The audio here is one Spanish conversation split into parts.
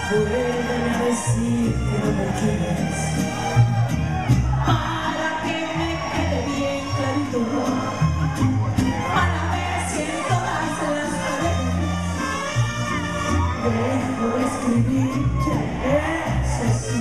Vuelve a decir que no me quieres, para que me quede bien clarito, para ver si en todas las paredes dejo de escribir que eso sí.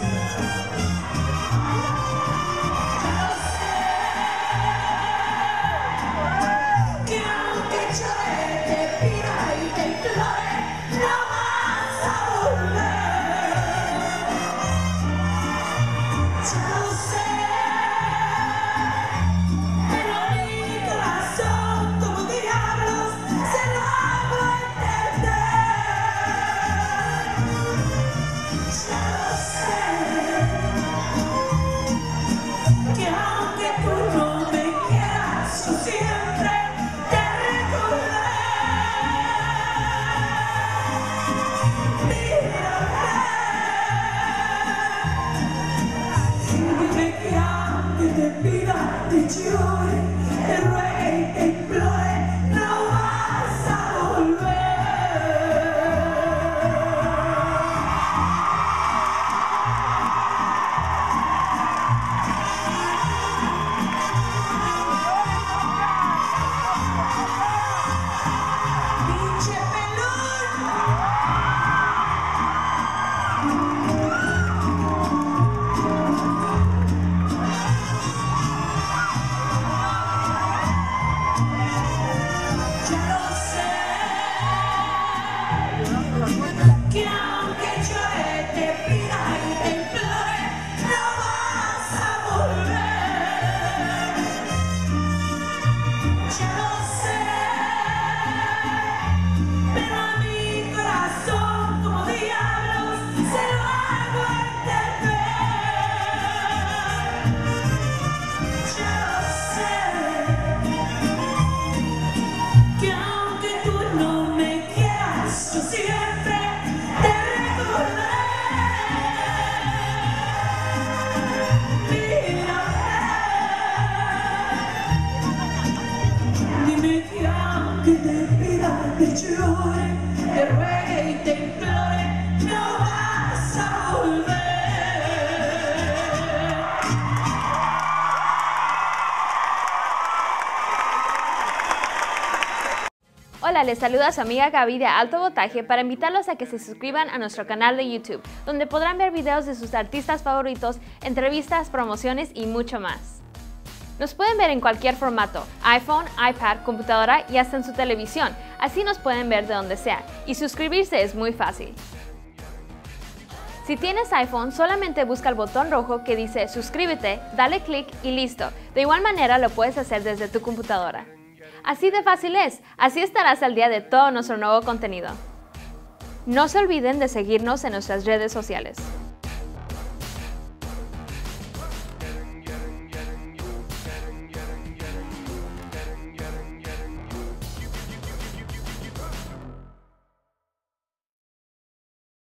Te llore, te ruegue, te implore, no vas a volver. Pinche que te pida, te llore, te ruegue y te implore, no vas a volver. Hola, les saluda su amiga Gaby de Alto Voltaje para invitarlos a que se suscriban a nuestro canal de YouTube, donde podrán ver videos de sus artistas favoritos, entrevistas, promociones y mucho más. Nos pueden ver en cualquier formato, iPhone, iPad, computadora y hasta en su televisión, así nos pueden ver de donde sea, y suscribirse es muy fácil. Si tienes iPhone, solamente busca el botón rojo que dice suscríbete, dale clic y listo. De igual manera lo puedes hacer desde tu computadora. Así de fácil es, así estarás al día de todo nuestro nuevo contenido. No se olviden de seguirnos en nuestras redes sociales.